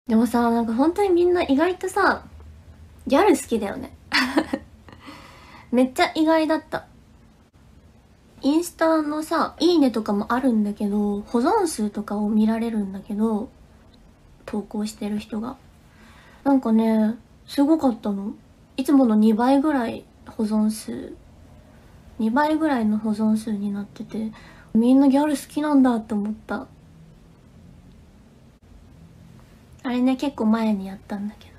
でもさ、なんか本当にみんな意外とさ、ギャル好きだよね。めっちゃ意外だった。インスタのさ、いいねとかもあるんだけど、保存数とかを見られるんだけど、投稿してる人が。なんかね、すごかったの。いつもの2倍ぐらい保存数、2倍ぐらいの保存数になってて、みんなギャル好きなんだって思った。あれね、結構前にやったんだけど。